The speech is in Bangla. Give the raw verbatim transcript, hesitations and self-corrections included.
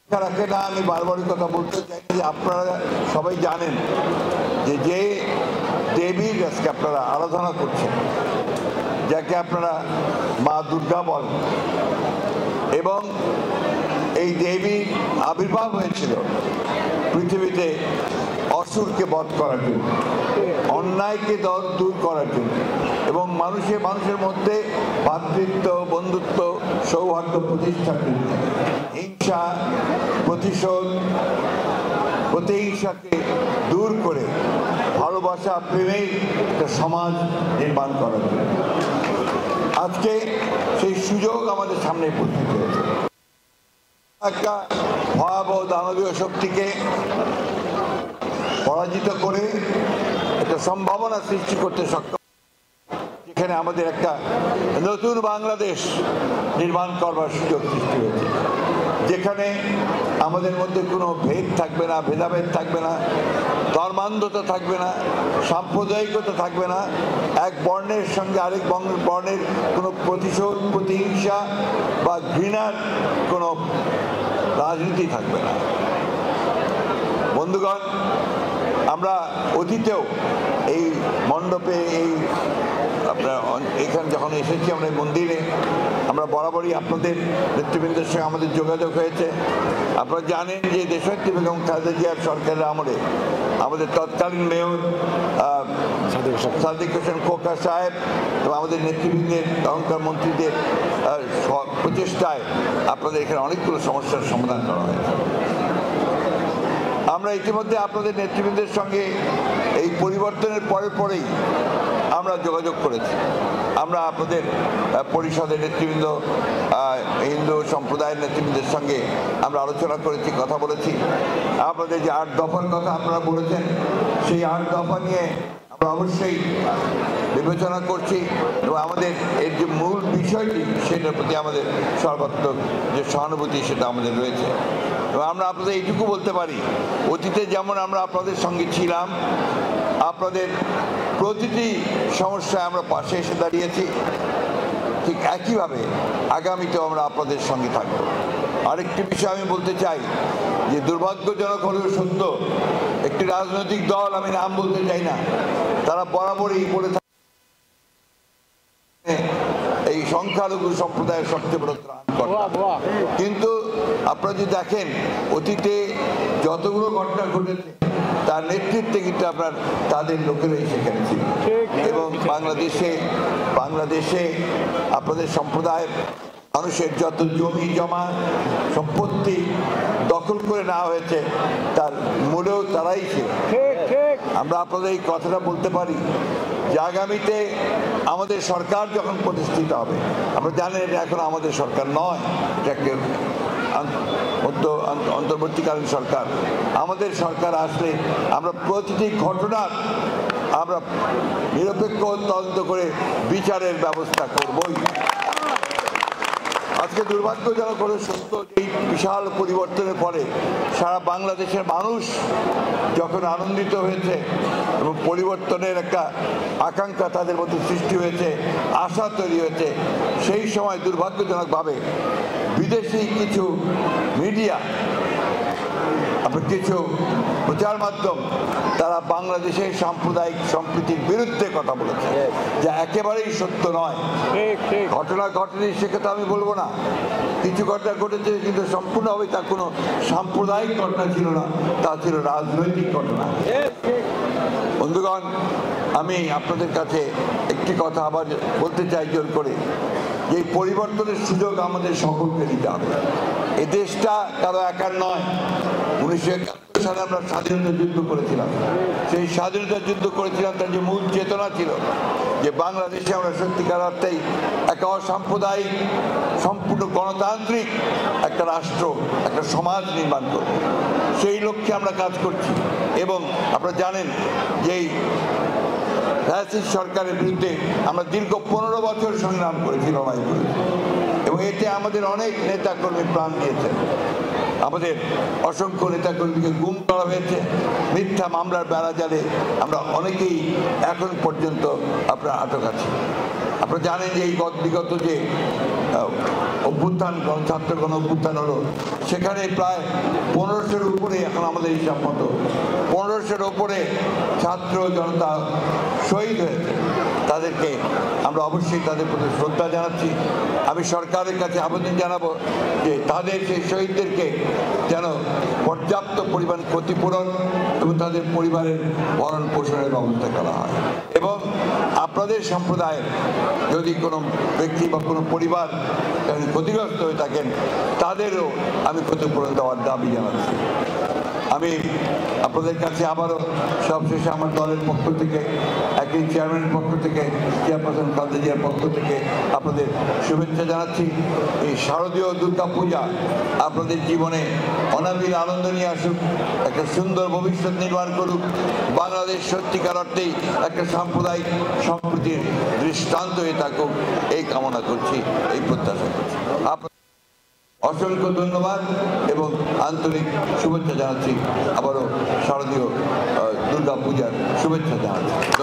রাখে না। আমি বারবারই কথা বলতে চাই যে আপনারা সবাই জানেন যে যে দেবীর আজকে আপনারা আরাধনা করছেন, যাকে আপনারা মা দুর্গা বলেন, এবং এই দেবীর আবির্ভাব হয়েছিল পৃথিবীতে অসুরকে বধ করার জন্য, অন্যায়কে দূর করার জন্য, এবং মানুষের মানুষের মধ্যে ভ্রাতৃত্ব, বন্ধুত্ব, সৌহার্দ্য প্রতিষ্ঠার জন্য, হিংসা, প্রতিশোধ, প্রতিহিংসাকে দূর করে ভালোবাসা, প্রেমের একটা সমাজ নির্মাণ করার জন্য আজকে সেই সুযোগ আমাদের সামনে উপস্থিত হয়েছে। একটা ভয়াবহ দানবীয় শক্তিকে পরাজিত করে একটা সম্ভাবনা সৃষ্টি করতে সক্ষম, যেখানে আমাদের একটা নতুন বাংলাদেশ নির্মাণ করবার সুযোগ সৃষ্টি হয়েছে, যেখানে আমাদের মধ্যে কোনো ভেদ থাকবে না, ভেদাভেদ থাকবে না, ধর্মান্ধতা থাকবে না, সাম্প্রদায়িকতা থাকবে না, এক বর্ণের সঙ্গে আরেক বর্ণের কোনো প্রতিশোধ, প্রতিহিংসা বা ঘৃণার কোনো রাজনীতি থাকবে না। বন্ধুগণ, আমরা অতীতেও এই মণ্ডপে, এই আপনার এখানে যখন এসেছি আমরা এই মন্দিরে, আমরা বরাবরই আপনাদের নেতৃবৃন্দের সঙ্গে আমাদের যোগাযোগ হয়েছে। আপনারা জানেন যে দেশনেত্রী বেগম খালেদা জিয়ার সরকারের আমলে আমাদের তৎকালীন মেয়র সাদিক হোসেন খোকা সাহেব এবং আমাদের নেতৃবৃন্দের, তখনকার মন্ত্রীদের প্রচেষ্টায় আপনাদের এখানে অনেকগুলো সমস্যার সমাধান করা হয়েছে। আমরা ইতিমধ্যে আপনাদের নেতৃবৃন্দের সঙ্গে এই পরিবর্তনের পরে পরেই আমরা যোগাযোগ করেছি। আমরা আপনাদের পরিষদের নেতৃবৃন্দ, হিন্দু সম্প্রদায়ের নেতৃবৃন্দের সঙ্গে আমরা আলোচনা করেছি, কথা বলেছি। আপনাদের যে আট দফার কথা আপনারা বলেছেন, সেই আট দফা নিয়ে আমরা অবশ্যই বিবেচনা করছি, এবং আমাদের এর যে মূল বিষয়টি সেটার প্রতি আমাদের সর্বাত্মক যে সহানুভূতি সেটা আমাদের রয়েছে। এবং আমরা আপনাদের এইটুকু বলতে পারি, অতীতে যেমন আমরা আপনাদের সঙ্গে ছিলাম, আপনাদের প্রতিটি সমস্যায় আমরা পাশে এসে দাঁড়িয়েছি, ঠিক একইভাবে আগামীতেও আমরা আপনাদের সঙ্গে থাকব। আরেকটি বিষয় আমি বলতে চাই যে দুর্ভাগ্যজনক হলেও সত্য, একটি রাজনৈতিক দল, আমি নাম বলতে চাই না, তারা বরাবরই বলে থাকে এই সংখ্যালঘু সম্প্রদায়ের সবচেয়ে বড় ত্রাণকর্তা। কিন্তু আপনারা যদি দেখেন অতীতে যতগুলো ঘটনা ঘটেছে তার নেতৃত্বে কিন্তু আপনার তাদের লোকেরাই সেখানে ছিল, এবং বাংলাদেশে বাংলাদেশে আপনাদের সম্প্রদায়ের মানুষের যত জমি জমা সম্পত্তি দখল করে নেওয়া হয়েছে তার মূলেও তারাই ছিল। আমরা আপনাদের এই কথাটা বলতে পারি যে আগামীতে আমাদের সরকার যখন প্রতিষ্ঠিত হবে, আমরা জানেন এটা এখন আমাদের সরকার নয়, এটাকে অন্তর্বর্তীকালীন সরকার, আমাদের সরকার আসলে আমরা প্রতিটি ঘটনার আমরা নিরপেক্ষ তদন্ত করে বিচারের ব্যবস্থা করবই। আজকে দুর্ভাগ্যজনক হলে সত্য, এই বিশাল পরিবর্তনের পরে সারা বাংলাদেশের মানুষ যখন আনন্দিত হয়েছে এবং পরিবর্তনের একটা আকাঙ্ক্ষা তাদের মধ্যে সৃষ্টি হয়েছে, আশা তৈরি হয়েছে, সেই সময় দুর্ভাগ্যজনকভাবে বিদেশি কিছু মিডিয়া, আপনার কিছু প্রচার মাধ্যম, তারা বাংলাদেশের সাম্প্রদায়িক সম্প্রীতির বিরুদ্ধে কথা বলেছে, যা একেবারেই সত্য নয়। ঘটনা ঘটেনি সেক্ষেত্রে আমি বলবো না, কিছু ঘটনা ঘটেছে, কিন্তু সম্পূর্ণভাবে তা কোনো সাম্প্রদায়িক ঘটনা ছিল না, তা ছিল রাজনৈতিক ঘটনা। বন্ধুগণ, আমি আপনাদের কাছে একটি কথা আবার বলতে চাই জোর করে, যে পরিবর্তনের সুযোগ আমাদের সকলকে নিতে হবে। এ দেশটা কারো একার নয়। উনিশশো একাত্তর সালে আমরা স্বাধীনতা যুদ্ধ করেছিলাম, সেই স্বাধীনতা যুদ্ধ করেছিলাম তার যে মূল চেতনা ছিল যে বাংলাদেশে আমরা সত্যিকার অর্থেই একটা অসাম্প্রদায়িক, সম্পূর্ণ গণতান্ত্রিক একটা রাষ্ট্র, একটা সমাজ নির্মাণ করব। সেই লক্ষ্যে আমরা কাজ করছি, এবং আপনারা জানেন যে এই ফ্যাসিস্ট সরকারের বিরুদ্ধে আমরা দীর্ঘ পনেরো বছর সংগ্রাম করেছি, লড়াই করেছি, এবং এতে আমাদের অনেক নেতাকর্মী প্রাণ দিয়েছেন। আমাদের অসংখ্য নেতাকর্মীকে গুম করা হয়েছে, মিথ্যা মামলার বেড়াজালে আমরা অনেকেই এখন পর্যন্ত আপনার আটক আছি। আপনারা জানেন যে এই বিগত যে অভ্যুত্থান ছাত্র গণ অভ্যুত্থান হলো, সেখানে প্রায় পনেরোশোর উপরে, এখন আমাদের হিসাব মতো পনেরোশোর উপরে ছাত্র জনতা শহীদ হয়েছে। তাদেরকে আমরা অবশ্যই তাদের প্রতি শ্রদ্ধা জানাচ্ছি। আমি সরকারের কাছে আবেদন জানাবো যে তাদের সেই শহীদদেরকে যেন পর্যাপ্ত পরিমাণ ক্ষতিপূরণ এবং তাদের পরিবারের ভরণ পোষণের ব্যবস্থা করা হয়। এবং আপনাদের সম্প্রদায়ের যদি কোনো ব্যক্তি বা কোনো পরিবার ক্ষতিগ্রস্ত হয়ে থাকেন, তাদেরও আমি ক্ষতিপূরণ দেওয়ার দাবি জানাচ্ছি। আমি আপনাদের কাছে আবারও সবশেষে আমার দলের পক্ষ থেকে, একই চেয়ারম্যানের পক্ষ থেকে, চেয়ারপারসন খালেদা জিয়ার পক্ষ থেকে আপনাদের শুভেচ্ছা জানাচ্ছি। এই শারদীয় দুর্গা পূজা আপনাদের জীবনে অনাবিল আনন্দ নিয়ে আসুক, একটা সুন্দর ভবিষ্যৎ নির্মাণ করুক, বাংলাদেশ সত্যিকার অর্থেই একটা সাম্প্রদায়িক সম্প্রীতির দৃষ্টান্ত হয়ে থাকুক, এই কামনা করছি, এই প্রত্যাশা করছি। অসংখ্য ধন্যবাদ এবং আন্তরিক শুভেচ্ছা জানাচ্ছি। আবারও শারদীয় দুর্গা পূজার শুভেচ্ছা জানাচ্ছি।